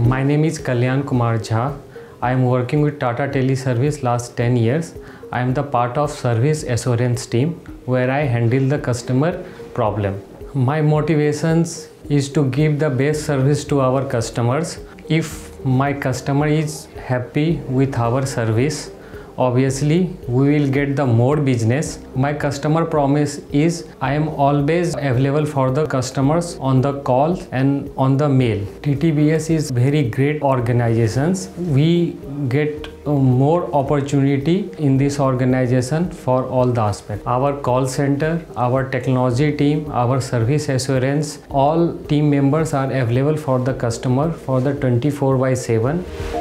My name is Kalyankumar. I am working with Tata Tele service last 10 years. I am the part of service assurance team where I handle the customer problem. My motivations is to give the best service to our customers. If my customer is happy with our service, obviously we will get the more business. My customer promise is I am always available for the customers on the call and on the mail. TTBS is very great organizations. We get more opportunity in this organization for all the aspects. Our call center, our technology team, our service assurance, all team members are available for the customer for the 24/7.